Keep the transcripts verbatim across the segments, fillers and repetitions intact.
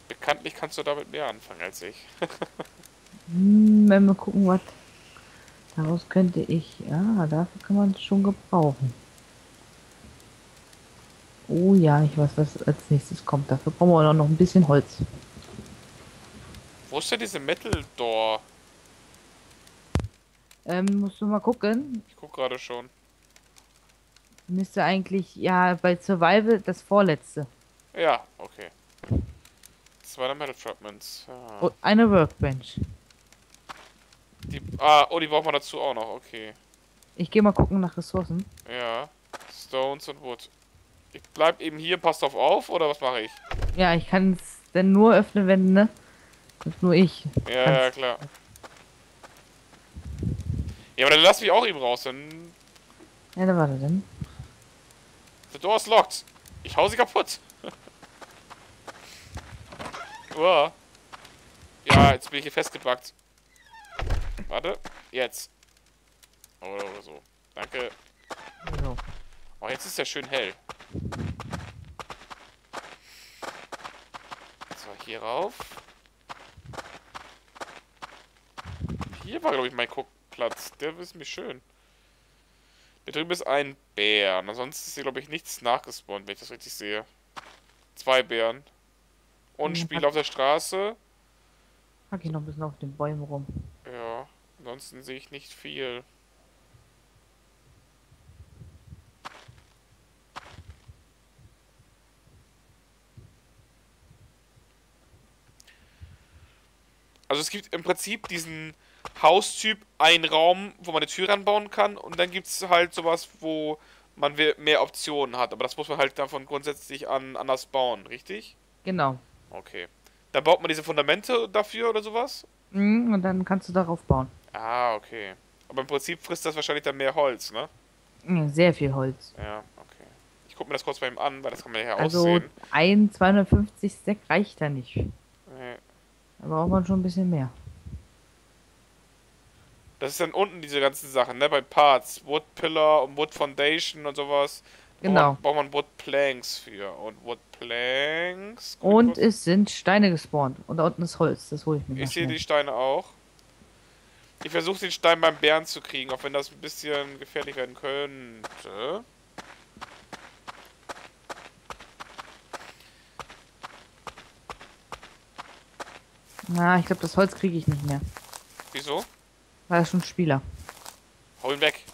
Bekanntlich kannst du damit mehr anfangen als ich. Hm, wenn wir gucken, was daraus könnte ich. Ja, dafür kann man es schon gebrauchen. Oh ja, ich weiß, was als nächstes kommt. Dafür brauchen wir auch noch ein bisschen Holz. Wo ist denn diese Metal Door? Ähm, musst du mal gucken. Ich guck gerade schon. Müsste eigentlich, ja, bei Survival das vorletzte. Ja, okay. Zwei Metal Fragments. Oh, Ja. eine Workbench. Die, ah, oh, die braucht man dazu auch noch. Okay. Ich gehe mal gucken nach Ressourcen. Ja. Stones und Wood. Ich bleib eben hier, passt auf auf, oder was mache ich? Ja, ich kann es denn nur öffnen, wenn, ne? Und nur ich Ja, ja, kann's. klar. Ja, aber dann lass mich auch eben raus, dann... Ja, da warte denn. The door is locked. Ich hau sie kaputt. Uah. Ja, jetzt bin ich hier festgebackt. Warte. Jetzt. Oder, oder so. Danke. So. Oh, jetzt ist ja schön hell. So, hier rauf. Hier war, glaube ich, mein Guckplatz. Der ist mir schön. Da drüben ist ein Bär. Und ansonsten ist hier, glaube ich, nichts nachgespawnt, wenn ich das richtig sehe. Zwei Bären. Und ein Dann Spiel pack, auf der Straße. pack ich noch ein bisschen auf den Bäumen rum. Ja. Ansonsten sehe ich nicht viel. Also es gibt im Prinzip diesen Haustyp, einen Raum, wo man eine Tür ranbauen kann. Und dann gibt es halt sowas, wo man mehr Optionen hat. Aber das muss man halt davon grundsätzlich an anders bauen, richtig? Genau. Okay. Dann baut man diese Fundamente dafür oder sowas? Mhm, und dann kannst du darauf bauen. Ah, okay. Aber im Prinzip frisst das wahrscheinlich dann mehr Holz, ne? Ja, sehr viel Holz. Ja, okay. Ich guck mir das kurz bei ihm an, weil das kann man ja Also aussehen. ein zweihundertfünfzig Stack reicht da nicht. Nee. Da braucht man schon ein bisschen mehr. Das ist dann unten diese ganzen Sachen, ne? Bei Parts. Wood Pillar und Wood Foundation und sowas. Da braucht man, Genau. braucht man Wood Planks für. Und Wood Planks. Guck ich Und kurz. es sind Steine gespawnt. Und da unten ist Holz. Das hole ich mir mal Ich sehe schnell. die Steine auch. Ich versuche den Stein beim Bären zu kriegen, auch wenn das ein bisschen gefährlich werden könnte. Na, ich glaube, das Holz kriege ich nicht mehr. Wieso? War das schon Spieler. Hau ihn weg.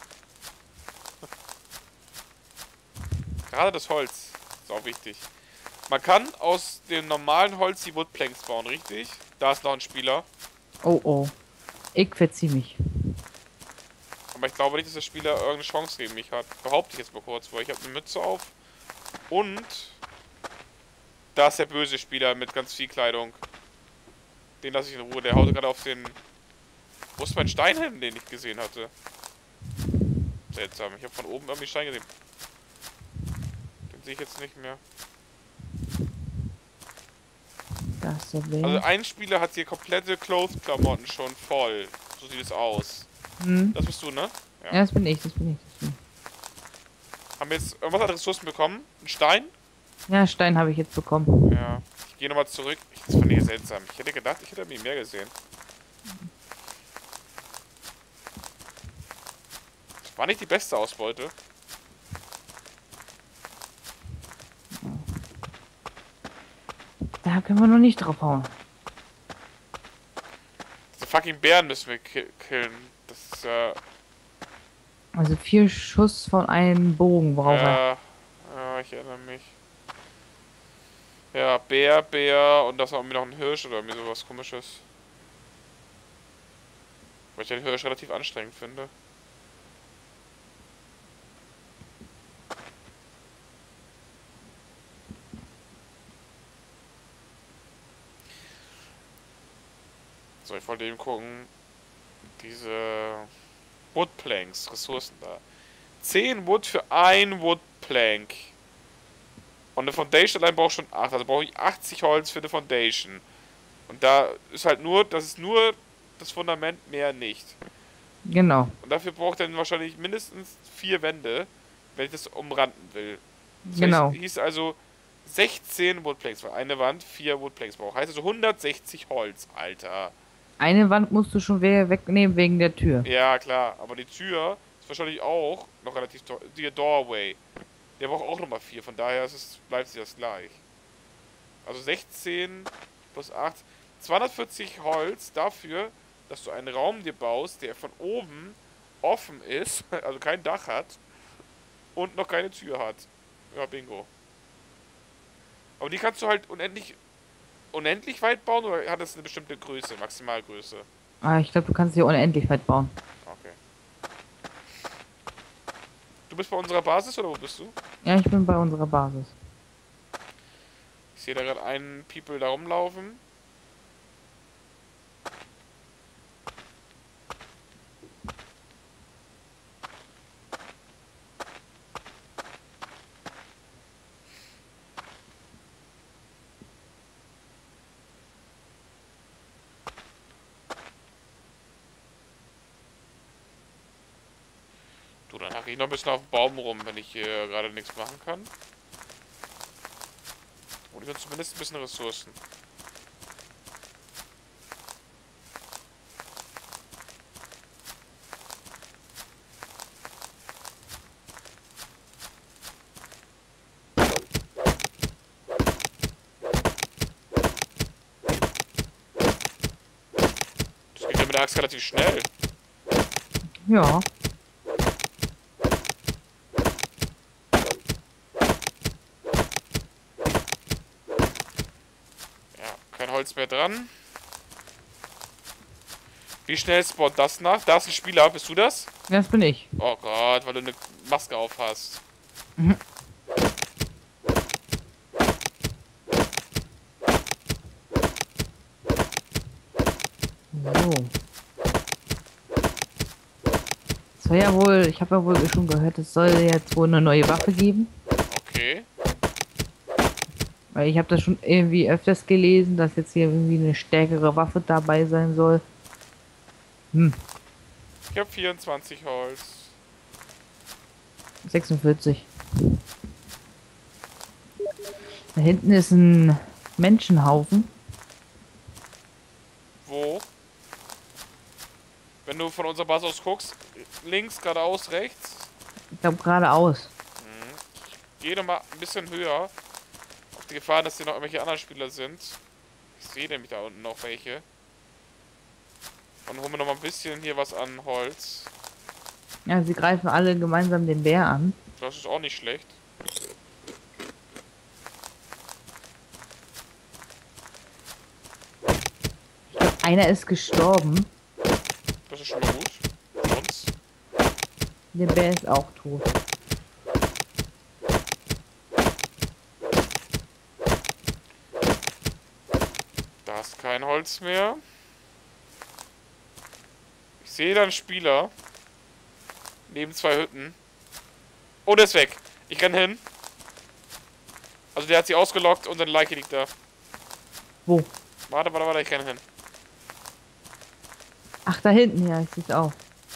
Gerade das Holz ist auch wichtig. Man kann aus dem normalen Holz die Woodplanks bauen, richtig? Da ist noch ein Spieler. Oh oh. Ich verzieh mich. Aber ich glaube nicht, dass der Spieler irgendeine Chance gegen mich hat. Behaupte ich jetzt mal kurz, weil ich habe eine Mütze auf. Und da ist der böse Spieler mit ganz viel Kleidung. Den lasse ich in Ruhe. Der haut gerade auf den... Wo ist mein Stein hin, den ich gesehen hatte? Seltsam. Ich habe von oben irgendwie Stein gesehen. Den sehe ich jetzt nicht mehr. Da ist der Also Bär. ein Spieler hat hier komplette Clothes-Klamotten schon voll. So sieht es aus. Hm. Das bist du, ne? Ja, Ja. das bin ich, das bin ich, das bin Haben wir jetzt irgendwas an Ressourcen bekommen? Ein Stein? ich. Ja, Stein habe ich jetzt bekommen. Ja. Ich gehe nochmal zurück. Das fand ich seltsam. Ich hätte gedacht, ich hätte irgendwie mehr gesehen. Das war nicht die beste Ausbeute. Da können wir noch nicht drauf hauen. Diese fucking Bären müssen wir ki killen. Das ist, äh, Also vier Schuss von einem Bogen braucht er. ja, ja, ich erinnere mich. Ja, Bär, Bär und das war irgendwie noch ein Hirsch oder irgendwie sowas komisches. Weil ich den Hirsch relativ anstrengend finde. So, ich wollte eben gucken. Diese Woodplanks, Ressourcen da. zehn Wood für ein Woodplank. Und eine Foundation allein braucht schon acht. Also brauche ich achtzig Holz für eine Foundation. Und da ist halt nur, das ist nur das Fundament, mehr nicht. Genau, Und dafür braucht er dann wahrscheinlich mindestens vier Wände, wenn ich das umranden will. Das heißt, genau. hieß also, sechzehn Woodplanks, weil eine Wand vier Woodplanks braucht. Heißt also hundertsechzig Holz, Alter. Eine Wand musst du schon we- wegnehmen wegen der Tür. Ja, klar. Aber die Tür ist wahrscheinlich auch noch relativ teuer. Die Doorway. Der braucht auch nochmal vier. Von daher ist es, bleibt sich das gleich. Also sechzehn plus acht. zweihundertvierzig Holz dafür, dass du einen Raum dir baust, der von oben offen ist. Also kein Dach hat. Und noch keine Tür hat. Ja, bingo. Aber die kannst du halt unendlich, unendlich weit bauen oder hat das eine bestimmte Größe, Maximalgröße? Ah, ich glaube, du kannst hier unendlich weit bauen. Okay. Du bist bei unserer Basis oder wo bist du? Ja, ich bin bei unserer Basis. Ich sehe da gerade einen People da rumlaufen. Du, dann hacke ich noch ein bisschen auf dem Baum rum, wenn ich hier gerade nichts machen kann. Und ich habe zumindest ein bisschen Ressourcen. Das geht ja mit der Axt relativ schnell. Ja. Kein Holz mehr dran. Wie schnell spawnt das nach? Da ist ein Spieler. Bist du das? Das bin ich. Oh Gott, weil du eine Maske auf hast. Mhm. So. Es soll ja wohl, ich habe ja wohl schon gehört, es soll jetzt wohl eine neue Waffe geben. Okay. Weil ich habe das schon irgendwie öfters gelesen, dass jetzt hier irgendwie eine stärkere Waffe dabei sein soll. Hm, Ich habe vierundzwanzig Holz. sechsundvierzig. Da hinten ist ein Menschenhaufen. Wo? Wenn du von unserer Basis aus guckst, links, geradeaus, rechts. Ich glaube geradeaus. Geh doch mal ein bisschen höher. Auf die Gefahr, dass hier noch irgendwelche anderen Spieler sind. Ich sehe nämlich da unten noch welche. Und holen wir noch mal ein bisschen hier was an Holz. Ja, sie greifen alle gemeinsam den Bär an. Das ist auch nicht schlecht. Ich glaube, einer ist gestorben. Das ist schon mal gut. Für uns. Der Bär ist auch tot. Da ist kein Holz mehr. Ich sehe da einen Spieler. Neben zwei Hütten. Oh, der ist weg. Ich renn hin. Also der hat sie ausgelockt und seine Leiche liegt da. Wo? Warte, warte, warte, ich renn hin. Ach, da hinten, ja, ich sehe es auch.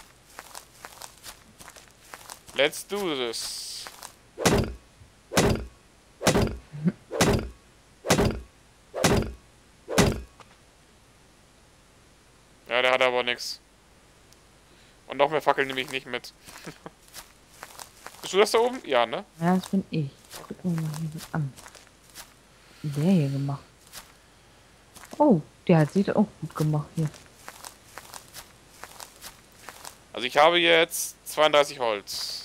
Let's do this. Ja, der hat aber nichts. Und noch mehr Fackeln nehme ich nicht mit. Bist du das da oben? Ja, ne? Ja, das bin ich. Guck mir mal hier was an. Was hat der hier gemacht? Oh, der hat sich auch gut gemacht hier. Also ich habe jetzt zweiunddreißig Holz.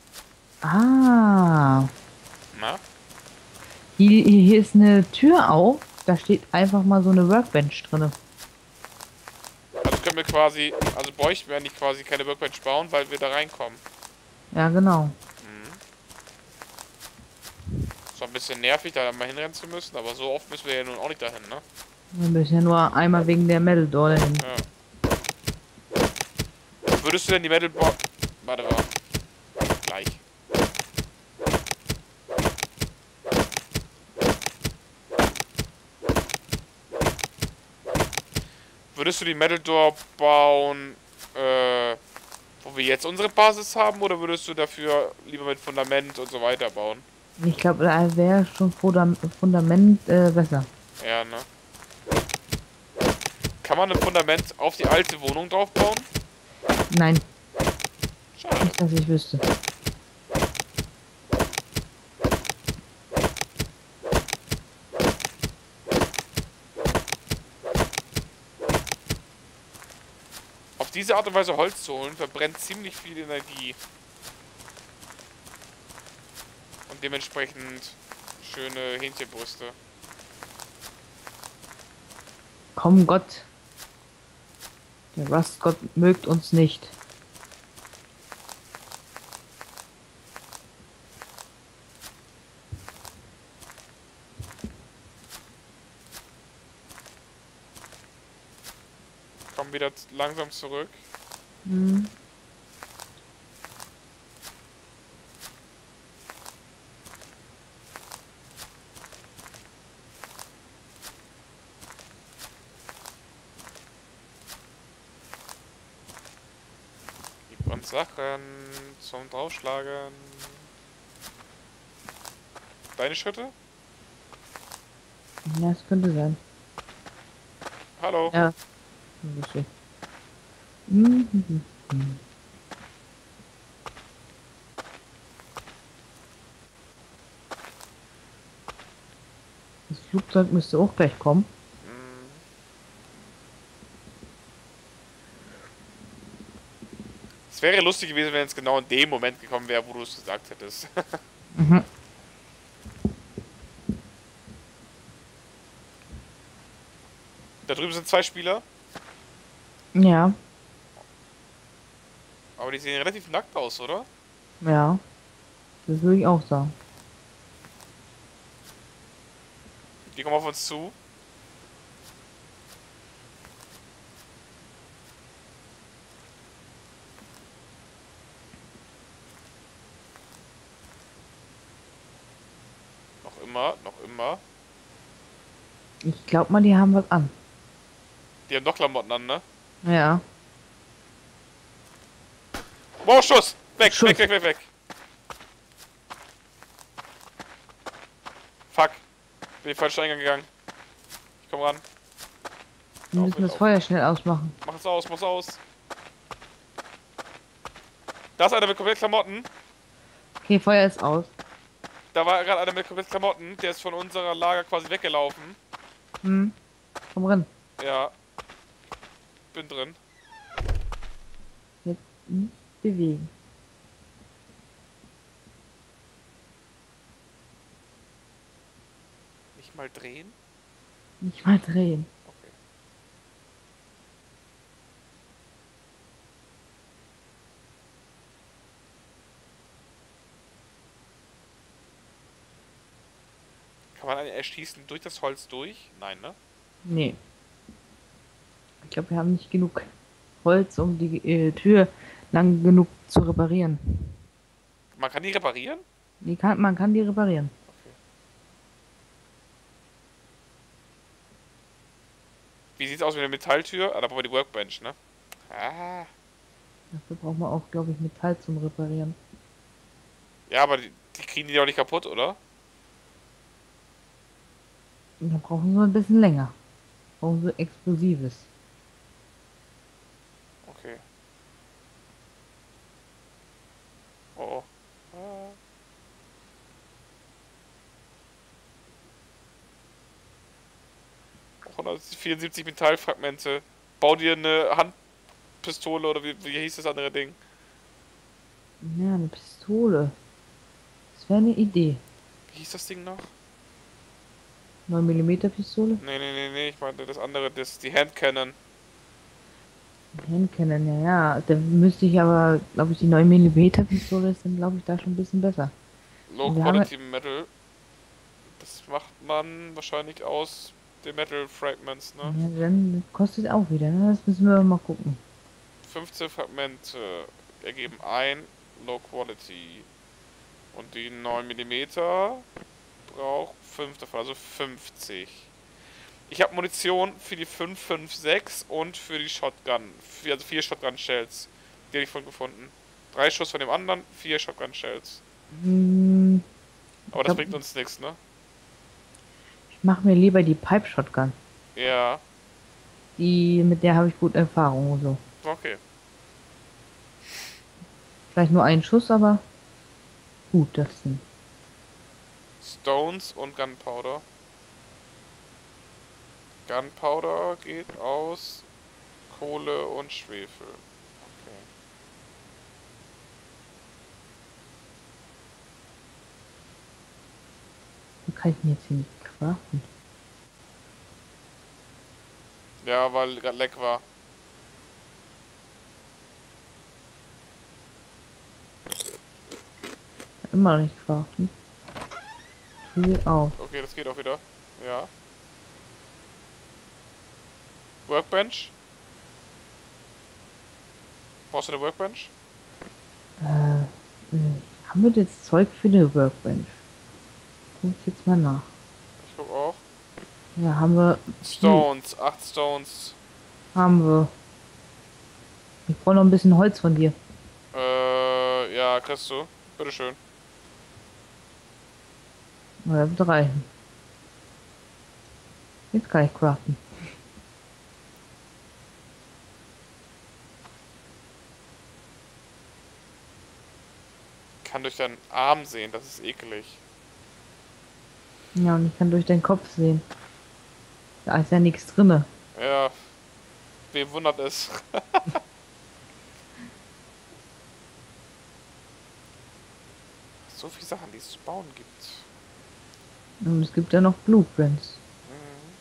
Ah. Na? Hier, hier ist eine Tür auf. Da steht einfach mal so eine Workbench drin. Also können wir quasi, also bräuchten wir eigentlich quasi keine Workbench bauen, weil wir da reinkommen. Ja, genau. Ist ein bisschen nervig, da mal hinrennen zu müssen, aber so oft müssen wir ja nun auch nicht dahin, ne? Wir müssen ja nur einmal wegen der Metal Door hin. Ja. Würdest du denn die Metal Box... Warte mal. Gleich. Würdest du die Metal Door bauen, äh, wo wir jetzt unsere Basis haben, oder würdest du dafür lieber mit Fundament und so weiter bauen? Ich glaube, da wäre schon Fundam- Fundament äh, besser. Ja, ne? Kann man ein Fundament auf die alte Wohnung draufbauen? Nein, Schade. nicht, dass ich wüsste. Auf diese Art und Weise Holz zu holen, verbrennt ziemlich viel Energie. Und dementsprechend schöne Hähnchenbrüste. Komm Gott, der Rustgott mögt uns nicht. Kommen wieder langsam zurück. Hm. Gib uns Sachen zum Draufschlagen. Deine Schritte? Ja, es könnte sein. Hallo. Ja, lustig. Mhm. Mhm. Das Flugzeug müsste auch gleich kommen. Hm. Es wäre lustig gewesen, wenn es genau in dem Moment gekommen wäre, wo du es gesagt hättest. Mhm. Da drüben sind zwei Spieler, Ja, aber die sehen relativ nackt aus, oder? ja, das würde ich auch sagen. Die kommen auf uns zu. Noch immer, noch immer. Ich glaube mal, die haben was an. Die haben doch Klamotten an, ne? Ja, Wow, Schuss! Weg, weg, Schuss. weg, weg, weg. Fuck. Bin den falschen Eingang gegangen. Ich komm ran. Wir Lauf müssen mit das auf. Feuer schnell ausmachen. Mach es aus, mach's aus. Da ist einer mit komplett Klamotten. Okay, Feuer ist aus. Da war gerade einer mit komplett Klamotten. Der ist von unserer Lager quasi weggelaufen. Hm, komm rein. Ja. Bin drin. Jetzt nicht bewegen. Nicht mal drehen? Nicht mal drehen. Okay. Kann man einen erschießen durch das Holz durch? Nein, ne? Nee. Ich glaube, wir haben nicht genug Holz, um die äh, Tür lang genug zu reparieren. Man kann die reparieren? Die kann, man kann die reparieren. Okay. Wie sieht's aus mit der Metalltür? Ah, da brauchen wir die Workbench, ne? Ah. Dafür braucht man auch, glaube ich, Metall zum Reparieren. Ja, aber die, die kriegen die doch nicht kaputt, oder? Und da brauchen sie ein bisschen länger. Brauchen sie Explosives. Okay. Oh. Oh. Ah. hundertvierundsiebzig Metallfragmente. Bau dir eine Handpistole oder wie, wie hieß das andere Ding? Ja, eine Pistole. Das wäre eine Idee. Wie hieß das Ding noch? neun Millimeter Pistole? Nee, nee, nee, nee, ich meinte das andere, das, die Handcannon. Handcannon, ja, ja. Da müsste ich aber, glaube ich, die neun Millimeter Pistole sind, glaube ich, da schon ein bisschen besser. Low Und wir haben ja, Quality Metal. Das macht man wahrscheinlich aus den Metal Fragments, ne? ja, dann kostet auch wieder, ne? Das müssen wir mal gucken. fünfzehn Fragmente ergeben ein Low Quality. Und die neun Millimeter braucht fünf davon, also fünfzig. Ich habe Munition für die fünf fünf sechs und für die Shotgun. Vier- Also vier Shotgun Shells. Die habe ich von gefunden. Drei Schuss von dem anderen, vier Shotgun Shells. Hm, Aber Ich das glaube, bringt uns nichts, ne? ich mache mir lieber die Pipe Shotgun. Ja, Die, mit der habe ich gute Erfahrung und so. okay. Vielleicht nur einen Schuss, aber gut, das sind. Stones und Gunpowder. Gunpowder geht aus Kohle und Schwefel. Okay. Wie kann ich denn jetzt hier nicht craften? Ja, weil gerade leck war. Immer noch nicht craften. Tür auf. Okay, das geht auch wieder. Ja. Workbench? Brauchst du eine Workbench? Äh, äh, haben wir das Zeug für eine Workbench? Guck ich jetzt mal nach. Ich guck auch. Ja, haben wir viel. Stones, acht Stones. Haben wir. Ich brauche noch ein bisschen Holz von dir. Äh, ja, kriegst du. Bitteschön. Oder drei. Jetzt kann ich craften. Kann durch deinen Arm sehen, das ist eklig. Ja, und ich kann durch deinen Kopf sehen. Da ist ja nichts drinne. Ja, wem wundert es? So viele Sachen, die es zu bauen gibt. Und es gibt ja noch Blueprints. Mhm.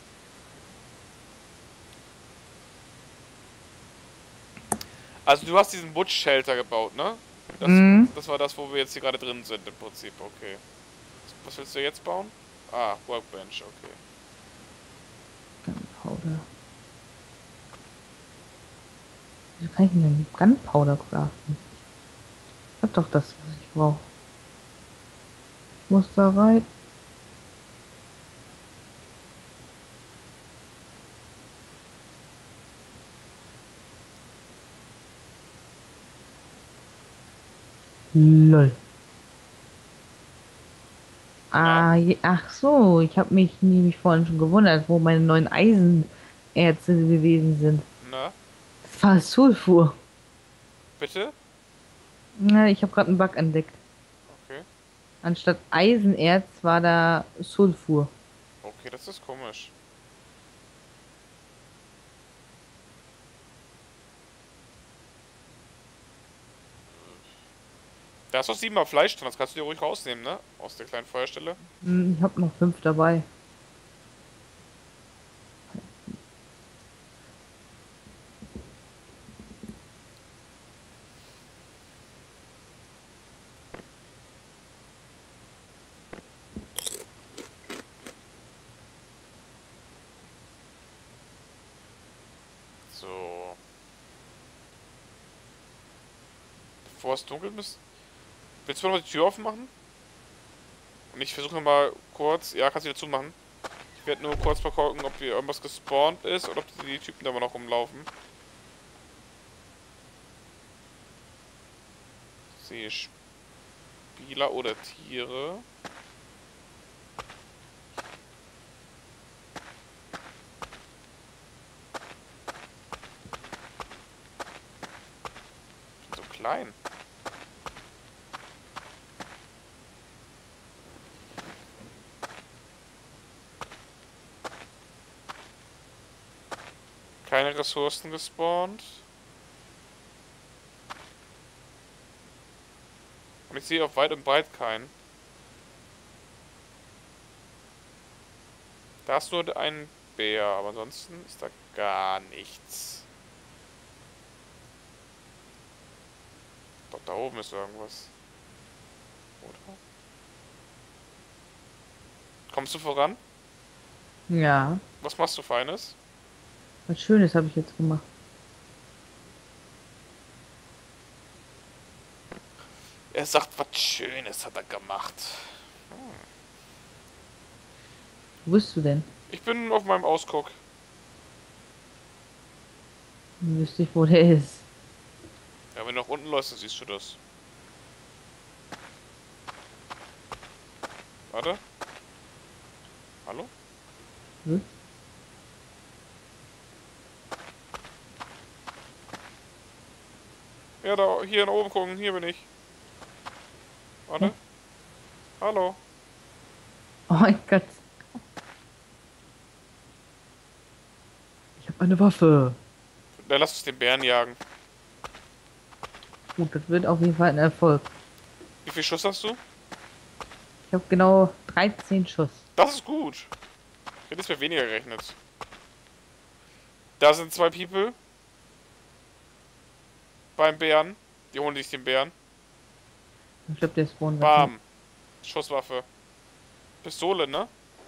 Also du hast diesen Woods Shelter gebaut, ne? Das, Mhm. das war das, wo wir jetzt hier gerade drin sind im Prinzip, okay. Was willst du jetzt bauen? Ah, Workbench, okay. Gunpowder. Wie kann ich denn Gunpowder craften? Ich hab doch das, was ich brauche. Muss da rein. Lol. Na? Ah, je, ach so, ich habe mich nämlich vorhin schon gewundert, wo meine neuen Eisenerze gewesen sind. Na? Das war Sulfur. Bitte? Na, ich habe gerade einen Bug entdeckt. Okay. Anstatt Eisenerz war da Sulfur. Okay, das ist komisch. Da ist doch siebenmal Fleisch drin, das kannst du dir ruhig rausnehmen, ne? Aus der kleinen Feuerstelle. Hm, ich habe noch fünf dabei. So. Bevor es dunkel ist. Willst du noch mal die Tür offen machen? Und ich versuche mal kurz. Ja, kannst du wieder zumachen. Ich werde nur kurz mal gucken, ob hier irgendwas gespawnt ist oder ob die Typen da immer noch rumlaufen. Ich sehe Spieler oder Tiere. Ich bin so klein. Keine Ressourcen gespawnt. Und ich sehe auf weit und breit keinen. Da ist nur ein Bär, aber ansonsten ist da gar nichts. Doch, da oben ist irgendwas. Oder? Kommst du voran? Ja, Was machst du Feines? was Schönes habe ich jetzt gemacht. Er sagt, was Schönes hat er gemacht. Wo bist du denn? Ich bin auf meinem Ausguck. Wüsste ich, wo der ist. Ja, wenn du nach unten läufst, dann siehst du das. Warte. Hallo? Hm? Ja, da, hier nach oben gucken, hier bin ich. Warte. Hä? Hallo. Oh mein Gott. Ich habe eine Waffe. Dann lass uns den Bären jagen. Gut, das wird auf jeden Fall ein Erfolg. Wie viel Schuss hast du? Ich habe genau dreizehn Schuss. Das ist gut. Ich hätte es mir weniger gerechnet. Da sind zwei People. Beim Bären. Die holen sich den Bären. Ich glaube, der Spawn wird Bam. Schusswaffe. Pistole, ne?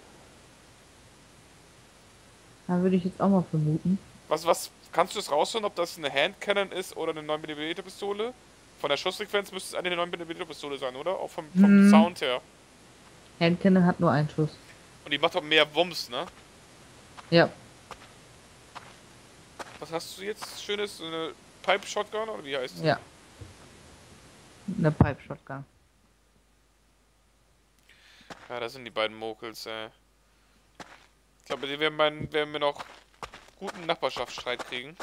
Da würde ich jetzt auch mal vermuten. Was, was, kannst du das rausholen, ob das eine Handcannon ist oder eine neun Millimeter Pistole? Von der Schussfrequenz müsste es eine neun Millimeter Pistole sein, oder? Auch vom, vom Hm. Sound her. Handcannon hat nur einen Schuss. Und die macht auch mehr Wumms, ne? Ja. Was hast du jetzt? Schönes, so eine Pipe Shotgun, oder wie heißt die? Ja. Eine Pipe Shotgun. Ja, das sind die beiden Mokels, ey. Ich glaube, die werden, mein, werden wir noch guten Nachbarschaftsstreit kriegen.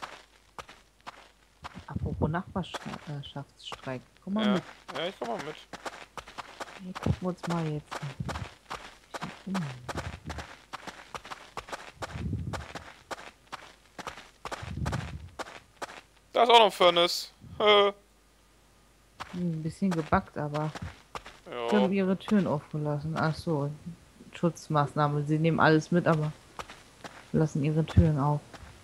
Apropos Nachbarschaftsstreit. Komm mal Ja, mit. ja, ich komm mal mit. Hier gucken wir uns mal jetzt um. Da ist auch noch ein Furnace. Hä? Ein bisschen gebackt, aber die Ja. haben ihre Türen aufgelassen. Ach so, Schutzmaßnahme. Sie nehmen alles mit, aber lassen ihre Türen auf.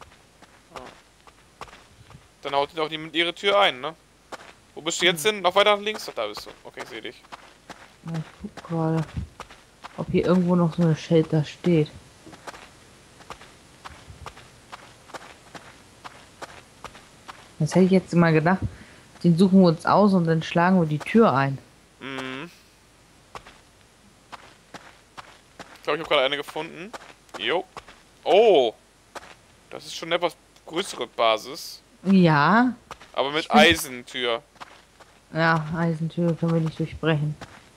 Dann haut die doch niemand ihre Tür ein, ne? Wo bist du jetzt hin? Noch weiter nach links? Ach, da bist du. Okay, ich seh dich. Ja, ich guck gerade, ob hier irgendwo noch so eine Shelter steht. Das hätte ich jetzt mal gedacht. Den suchen wir uns aus und dann schlagen wir die Tür ein. Mhm. Ich glaube, ich habe gerade eine gefunden. Jo. Oh. Das ist schon eine etwas größere Basis. Ja. Aber mit Ich find- Eisentür. Ja, Eisentür können wir nicht durchbrechen.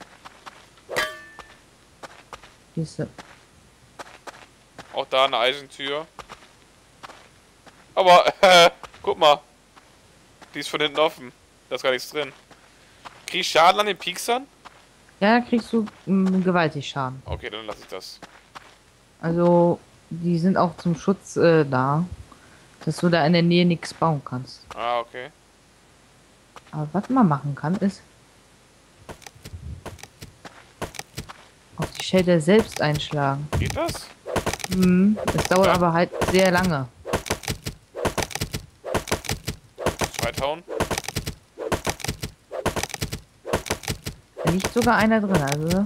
Siehste. Auch da eine Eisentür. Aber, äh, guck mal. Die ist von hinten offen. Da ist gar nichts drin. Krieg ich Schaden an den Pieksern? Ja, da kriegst du mm, gewaltig Schaden. Okay, dann lasse ich das. Also, die sind auch zum Schutz äh, da, dass du da in der Nähe nichts bauen kannst. Ah, okay. Aber was man machen kann, ist auf die Shelter selbst einschlagen. Geht das? Hm, es dauert Ja. aber halt sehr lange. Zweitauen. Da liegt sogar einer drin, also.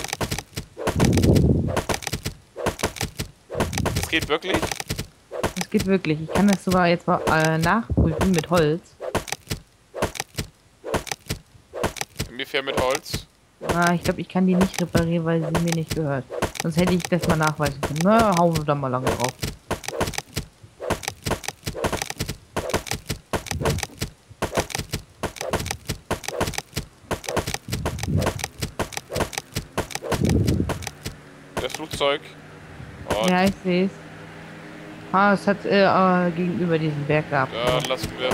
Das geht wirklich? Das geht wirklich. Ich kann das sogar jetzt mal äh, nachprüfen mit Holz. Inwiefern mit Holz? Ah, ich glaube, ich kann die nicht reparieren, weil sie mir nicht gehört. Sonst hätte ich das mal nachweisen können. Na, hauen wir da mal lange drauf. Das Flugzeug. Oh, Ja, ich sehe es. Ah, es hat äh, äh, gegenüber diesem Berg gehabt. ja, lassen wir.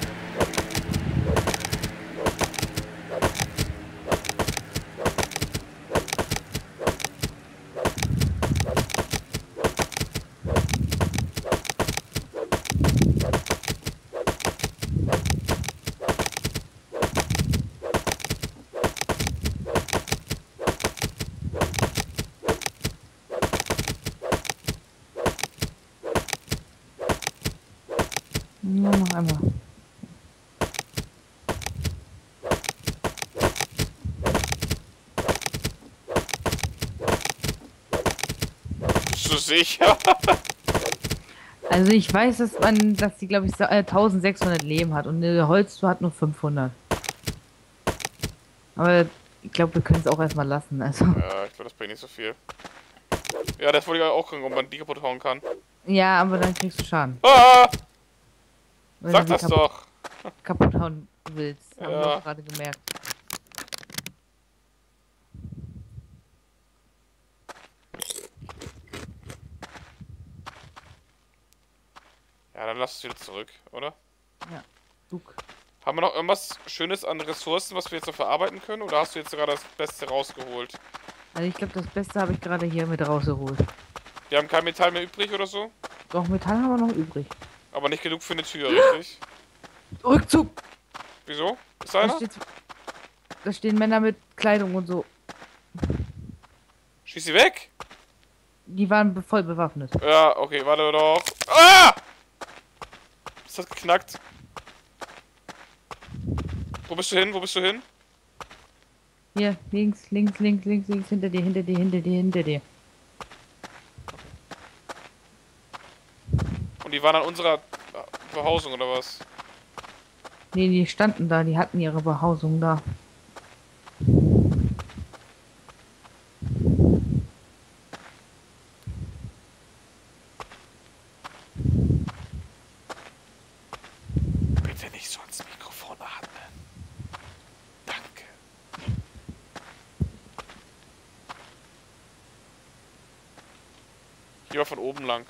Nur noch einmal. Bist du sicher? Also ich weiß, dass man, dass die, glaube ich, so, äh, eintausendsechshundert Leben hat und eine Holztür hat nur fünfhundert. Aber ich glaube, wir können es auch erstmal lassen. Also Ja, ich glaube, das bringt nicht so viel. Ja, das wollte ich auch gucken, ob man die kaputt hauen kann. ja, aber dann kriegst du Schaden. Ah! Wenn Sag du das die kaputt, doch! kaputt hauen willst. Haben wir Ja. auch gerade gemerkt. Ja, dann lass es wieder zurück, oder? Ja. Zug. Haben wir noch irgendwas Schönes an Ressourcen, was wir jetzt noch verarbeiten können? Oder hast du jetzt gerade das Beste rausgeholt? Also ich glaube, das Beste habe ich gerade hier mit rausgeholt. Wir haben kein Metall mehr übrig oder so? Doch, Metall haben wir noch übrig. Aber nicht genug für eine Tür, richtig? Rückzug! Wieso? Ist Da, einer? steht, da stehen Männer mit Kleidung und so. Schieß sie weg! Die waren be- voll bewaffnet. Ja, okay, warte doch. Ah! Das hat geknackt. Wo bist du hin? Wo bist du hin? Hier, links, links, links, links, links, hinter dir, hinter dir, hinter dir, hinter dir. Und die waren an unserer Behausung oder was? Nee, die standen da, die hatten ihre Behausung da. Bitte nicht so ins Mikrofon atmen. Danke. Hier war von oben lang.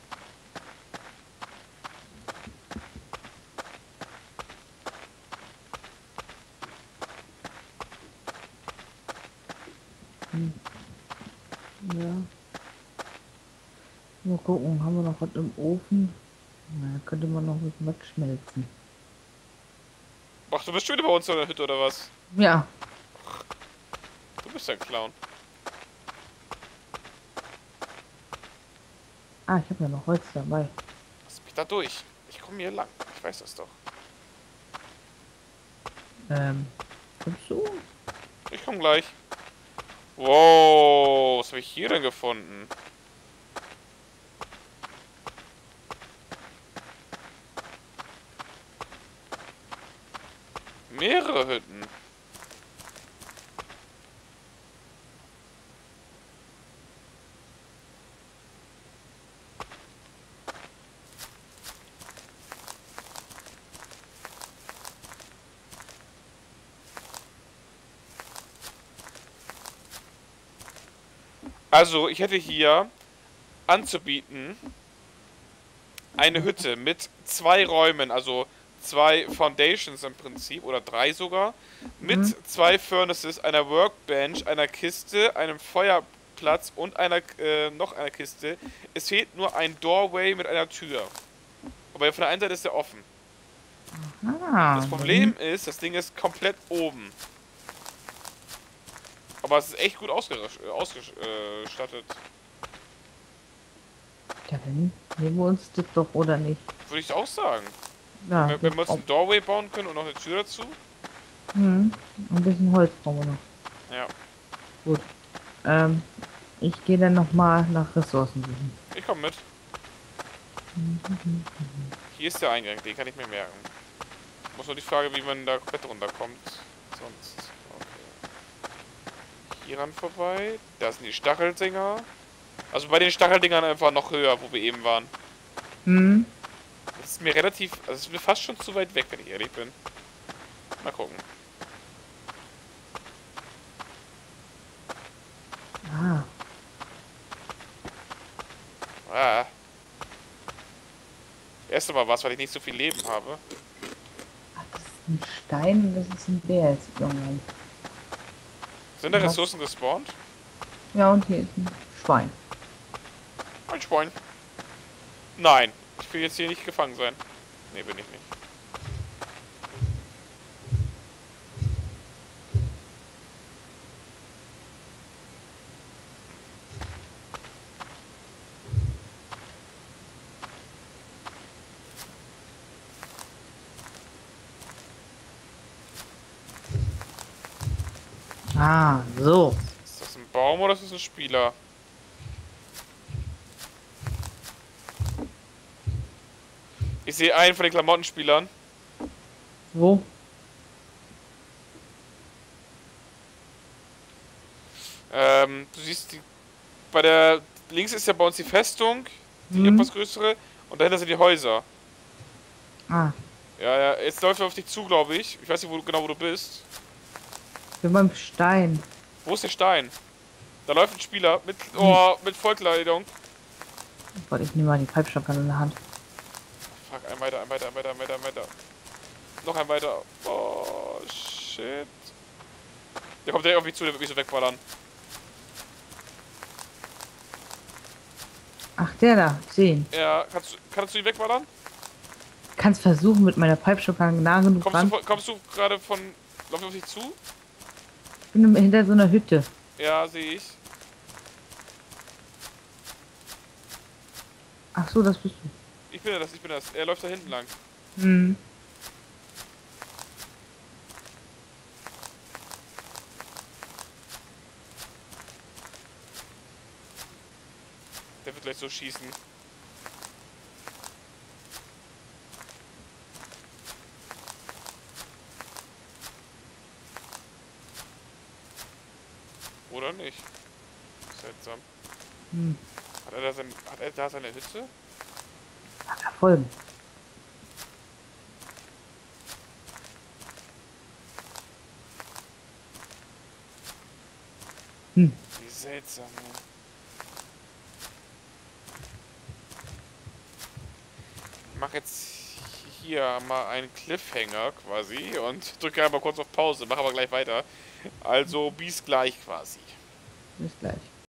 Hm. Ja. Mal gucken, haben wir noch was im Ofen? Na, könnte man noch mit was schmelzen. Ach, du bist schon wieder bei uns in der Hütte oder was? Ja. Du bist ja ein Clown. Ah, ich habe ja noch Holz dabei. Lass mich da durch. Ich komme hier lang. Ich weiß das doch. Ähm, kommst du? Ich komme gleich. Wow, was habe ich hier denn gefunden? Mehrere Hütten. Also, ich hätte hier anzubieten eine Hütte mit zwei Räumen, also zwei Foundations im Prinzip, oder drei sogar, mit Mhm. zwei Furnaces, einer Workbench, einer Kiste, einem Feuerplatz und einer äh, noch einer Kiste. Es fehlt nur ein Doorway mit einer Tür. Aber von der einen Seite ist er offen. Ah, Das Problem ist, das Ding ist komplett oben. Aber es ist echt gut ausgerüst- äh, ausgestattet. Ja, dann nehmen wir uns das doch, oder nicht? Würde ich auch sagen. Ja, Wenn, wenn wir uns ein Doorway bauen können und noch eine Tür dazu. mhm. Ein bisschen Holz brauchen wir noch. Ja. Gut. Ähm, ich gehe dann nochmal nach Ressourcen suchen. Ich komme mit. Hier ist der Eingang, den kann ich mir merken. Muss nur die Frage, wie man da komplett runterkommt. Sonst. Okay. Hier ran vorbei. Da sind die Stacheldinger. Also bei den Stacheldingern einfach noch höher, wo wir eben waren. Hm. Das ist mir relativ. Also es ist mir fast schon zu weit weg, wenn ich ehrlich bin. Mal gucken. Ah, Ah. Erst mal was, weil ich nicht so viel Leben habe. ach, das ist ein Stein und das ist ein Bär jetzt irgendwann. Sind da Was? Ressourcen gespawnt? Ja, und hier ist ein Schwein. Ein Schwein. Nein. Ich will jetzt hier nicht gefangen sein. Nee, bin ich nicht. Ah, so. Ist das ein Baum oder ist das ein Spieler? Ich sehe einen von den Klamottenspielern. Wo? Ähm, du siehst die. Bei der. Links ist ja bei uns die Festung, die Hm. etwas größere. Und dahinter sind die Häuser. Ah, Ja, ja, jetzt läuft er auf dich zu, glaube ich. Ich weiß nicht wo, du- genau, wo du bist. ich bin beim Stein. Wo ist der Stein? Da läuft ein Spieler mit, oh, mit Vollkleidung. Warte, ich nehme mal die Pipe Shotgun in der Hand. ein weiter, ein weiter, ein weiter, ein weiter, ein weiter. Noch ein weiter. Oh, shit. Der kommt direkt auf mich zu, der wird mich so wegballern. Ach, der da. Ich sehe ihn. Ja, kannst, du- kannst du ihn wegballern? Kannst versuchen mit meiner Pipe-Shotgun nah genug Kommst du, ran. von- kommst du gerade von... Lauf auf dich zu? Ich bin hinter so einer Hütte. Ja, sehe ich. Ach so, das bist du. Ich bin das, ich bin das. Er läuft da hinten lang. Hm. Der wird gleich so schießen. Oder nicht? Seltsam. Hm. Hat er da, sein, hat er da seine Hütte? Verfolgen. Hm. Wie seltsam, ey. Ich mach jetzt hier mal einen Cliffhanger quasi und drücke einmal kurz auf Pause, mache aber gleich weiter. Also bis gleich quasi. Bis gleich.